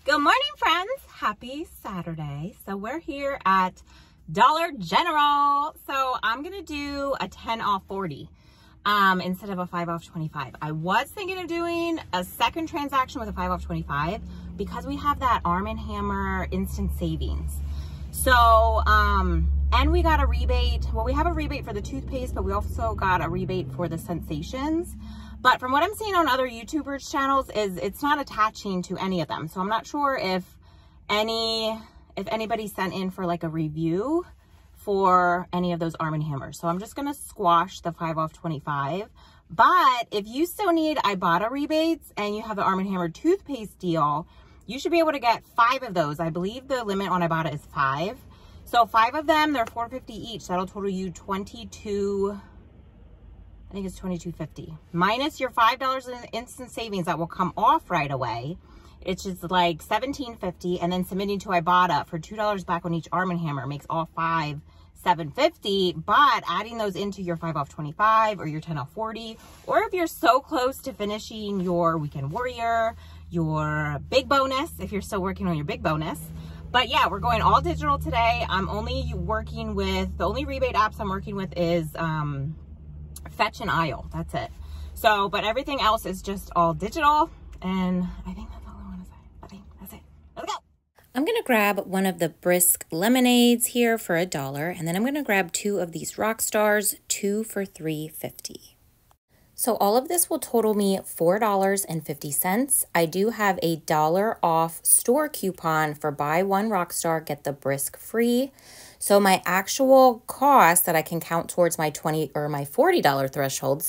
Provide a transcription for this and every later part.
Good morning, friends. Happy Saturday. So we're here at Dollar General. So I'm going to do a 10 off 40 instead of a 5 off 25. I was thinking of doing a second transaction with a 5 off 25 because we have that Arm & Hammer instant savings. So, and we got a rebate. Well, we have a rebate for the toothpaste, but we also got a rebate for the Sensations. But from what I'm seeing on other YouTubers' channels is it's not attaching to any of them. So I'm not sure if anybody sent in for like a review for any of those Arm & Hammers. So I'm just going to squash the 5 off 25. But if you still need Ibotta rebates and you have the Arm & Hammer toothpaste deal, you should be able to get 5 of those. I believe the limit on Ibotta is 5. So 5 of them, they're $4.50 each. That'll total you $22. I think it's $22.50 minus your $5 in instant savings that will come off right away. It's just like $17.50, and then submitting to Ibotta for $2 back on each Arm & Hammer makes all 5 $7.50. But adding those into your 5 off 25 or your 10 off 40, or if you're so close to finishing your Weekend Warrior, your big bonus, if you're still working on your big bonus. But yeah, we're going all digital today. I'm only working with, the only rebate apps I'm working with is Fetch and Aisle. That's it. So, but everything else is just all digital, and I think that's all I want to say. I think that's it. Let's go. I'm going to grab one of the Brisk lemonades here for $1, and then I'm going to grab 2 of these Rockstars, 2 for $3.50. So all of this will total me $4.50. I do have a $1 off store coupon for buy one Rockstar, get the Brisk free. So my actual cost that I can count towards my $40 threshold,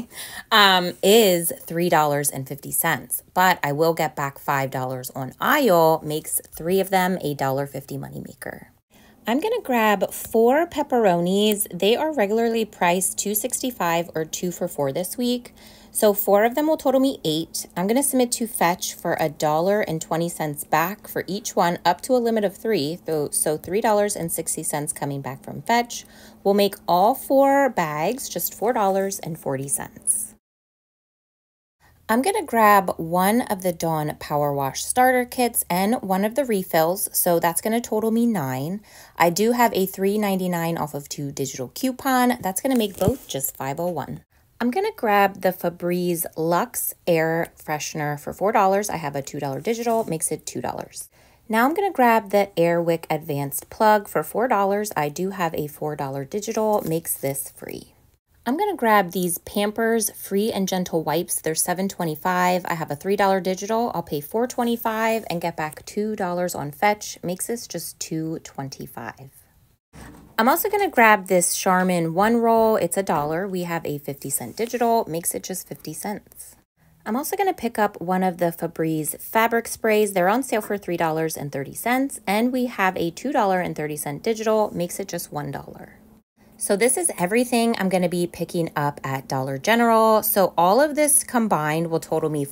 is $3.50. But I will get back $5 on Aisle, makes 3 of them a $1.50 moneymaker. I'm going to grab 4 pepperonis. They are regularly priced $2.65 or 2 for $4 this week. So 4 of them will total me 8. I'm going to submit to Fetch for $1.20 back for each one up to a limit of 3. So $3.60 coming back from Fetch will make all 4 bags just $4.40. I'm going to grab one of the Dawn Power Wash starter kits and one of the refills, so that's going to total me 9. I do have a $3.99 off of 2 digital coupon. That's going to make both just $5.01. I'm going to grab the Febreze Luxe Air Freshener for $4. I have a $2 digital, makes it $2. Now I'm going to grab the Airwick Advanced Plug for $4. I do have a $4 digital, makes this free. I'm going to grab these Pampers Free and Gentle Wipes. They're $7.25. I have a $3 digital. I'll pay $4.25 and get back $2 on Fetch. Makes this just $2.25. I'm also going to grab this Charmin 1 roll. It's $1. We have a 50-cent digital. Makes it just 50 cents. I'm also going to pick up one of the Febreze fabric sprays. They're on sale for $3.30. And we have a $2.30 digital. Makes it just $1. So this is everything I'm going to be picking up at Dollar General. So all of this combined will total me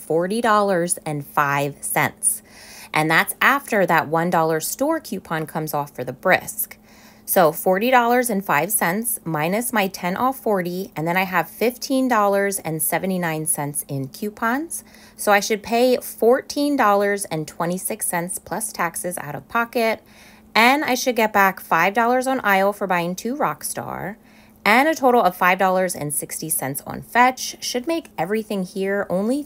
$40.05. And that's after that $1 store coupon comes off for the Brisk. So $40.05 minus my 10 off 40, and then I have $15.79 in coupons. So I should pay $14.26 plus taxes out of pocket. And I should get back $5 on Aisle for buying 2 Rockstar, and a total of $5.60 on Fetch. Should make everything here only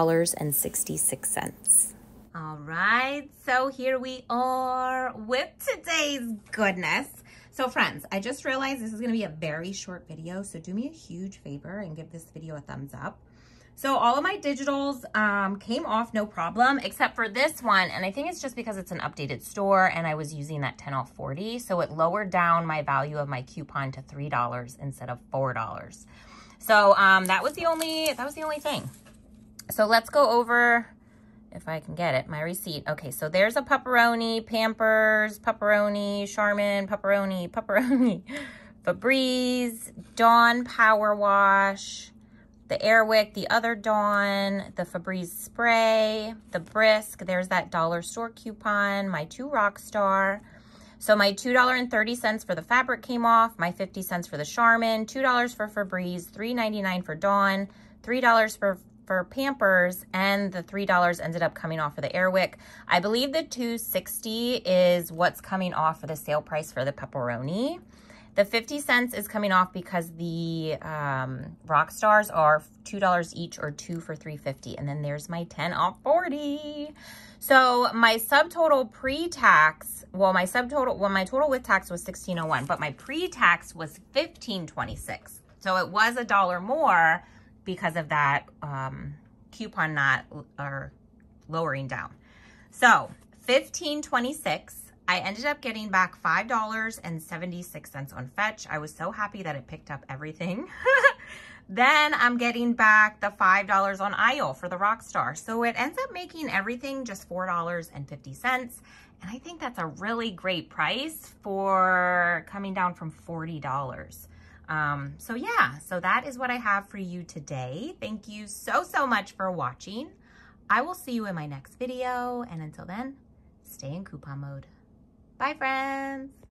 $3.66. All right, so here we are with today's goodness. So friends, I just realized this is going to be a very short video, so do me a huge favor and give this video a thumbs up. So all of my digitals came off no problem, except for this one. And I think it's just because it's an updated store and I was using that 10 off 40. So it lowered down my value of my coupon to $3 instead of $4. So that was the only thing. So let's go over, if I can get it, my receipt. Okay, so there's a pepperoni, Pampers, pepperoni, Charmin, pepperoni, Febreze, Dawn Power Wash, the Airwick, the other Dawn, the Febreze spray, the Brisk, there's that dollar store coupon, my 2 Rockstar. So my $2.30 for the fabric came off, my 50 cents for the Charmin, $2 for Febreze, $3.99 for Dawn, $3 for for Pampers, and the $3 ended up coming off for the Airwick. I believe the $2.60 is what's coming off for the sale price for the pepperoni. The 50 cents is coming off because the Rockstars are $2 each, or 2 for $3.50. And then there's my 10 off 40. So my subtotal pre-tax, well, my total with tax was $16.01, but my pre-tax was $15.26. So it was $1 more because of that coupon not or lowering down. So $15.26. I ended up getting back $5.76 on Fetch. I was so happy that it picked up everything. Then I'm getting back the $5 on Aisle for the Rockstar. So it ends up making everything just $4.50. And I think that's a really great price for coming down from $40. So yeah, so that is what I have for you today. Thank you so much for watching. I will see you in my next video. And until then, stay in coupon mode. Bye, friends.